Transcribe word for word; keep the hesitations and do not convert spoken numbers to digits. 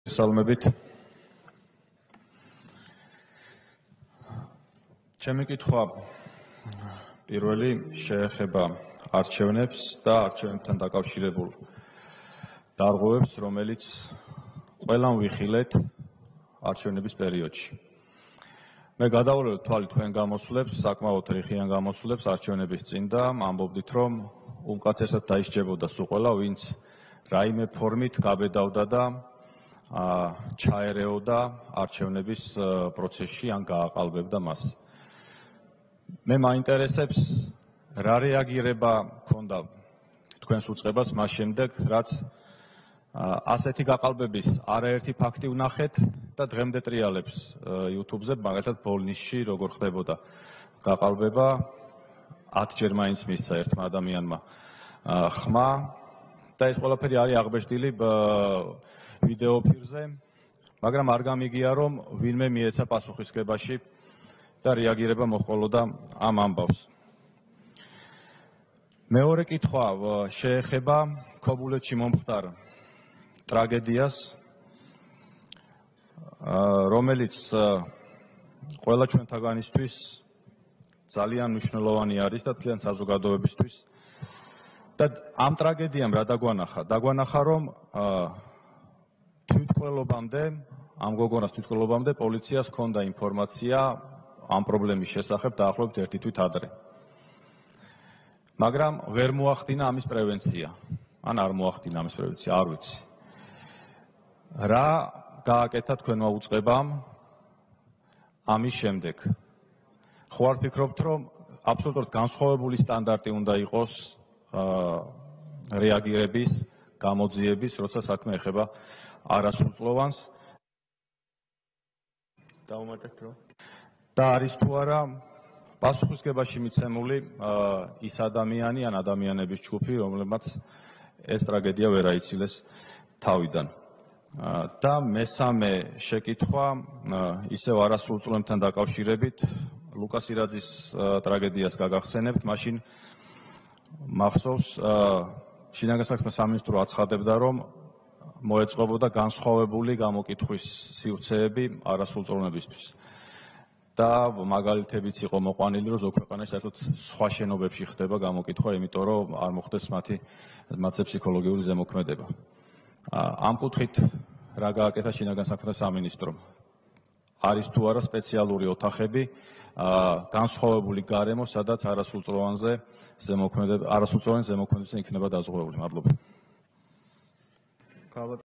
გესალმებით. ჩემი კითხვა პირველი შეეხება არჩევნებს და არჩევნებთან დაკავშირებულ დარღვევებს, რომელიც ყველამ ვიხილეთ არჩევნების პერიოდში. მე გადავვლევ თვალი თქვენ გამოსვლებს, საკმაოდ რიხიან გამოსვლებს არჩევნების წინ და ამბობდით, რომ უმკაცრესად დაისჯებოდა სულ ყველა, ვინც რაიმე ფორმით გაბედავდა და ჩაერეოდა არჩევნების პროცესში ან გააყალბებდა მას. მე მაინტერესებს რა რეაგირება ჰქონდა თქვენს უწყებას მას შემდეგ, რაც ასეთი გაყალბების არაერთი ფაქტი ვნახეთ და დღემდე ტრიალებს YouTube-ზე, მაგალითად ბოლნისში როგორ ხდებოდა გაყალბება, ათჯერ მაინც მისცა ერთმა ადამიანმა ხმა და ეს ყველაფერი არის აღბეჭდილი ვიდეო ფირზე, მაგრამ არ გამიგია, რომ ვინმე მიეცა პასუხისგებაში და რეაგირება მოჰყოლოდა ამ ამბავს. მეორე კითხვა შეეხება ქობულეთში მომხდარ ტრაგედიას, რომელიც ყველა ჩვენთაგანისთვის ძალიან მნიშვნელოვანი არის და თქვენ საზოგადოებისთვის. და ამ ტრაგედიამ რა დაგვანახა? დაგვანახა, რომ თვითმკვლელობამდე, ამ გოგონას თვითმკვლელობამდე პოლიციას ჰქონდა ინფორმაცია ამ პრობლემის შესახებ დაახლოებით ერთი თვით ადრე. მაგრამ ვერ მოახდინა ამის პრევენცია. ან არ მოახდინა ამის პრევენცია, არ ვიცი. რა გააკეთა თქვენმა უწყებამ ამის შემდეგ? ხო არ ფიქრობთ, რომ აბსოლუტურად განსხვავებული სტანდარტი უნდა იყოს რეაგირების, გამოძიების, როცა საქმე ეხება არასრულწლოვანს დავუმატეთ რომ და არის თუ არა პასუხისგებაში მიცემული ის ადამიანი ან ადამიანების ჯგუფი, რომლებმაც ეს ტრაგედია ვერ აიცილეს თავიდან. და მესამე შეკითხვა ისევ არასრულწლოვანთან დაკავშირებით, ლუკას ირაძის ტრაგედიას გაგახსენებთ, მაშინ მახსოვს შინაგან საქმეთა სამინისტრო აცხადებდა, რომ მოეწყობოდა განსხვავებული გამოკითხვის სივრცეები არასრულწლოვანებისთვის. და მაგალითებიც იყო მოყვანილი, რომ ზოგ ქვეყანაში საერთოდ სხვა შენობებში ხდება გამოკითხვა, იმიტომ რომ არ მოხდეს მათი მათზე ფსიქოლოგიური ზემოქმედება. ამ კუთხით რა გააკეთა შინაგან საქმეთა სამინისტრომ? არის თუ არა სპეციალური ოთახები, განსხვავებული გარემო, სადაც არასრულწლოვანზე ზემოქმედება, არასრულწლოვანი ზემოქმედება იქნება დაზღვეული. მადლობა.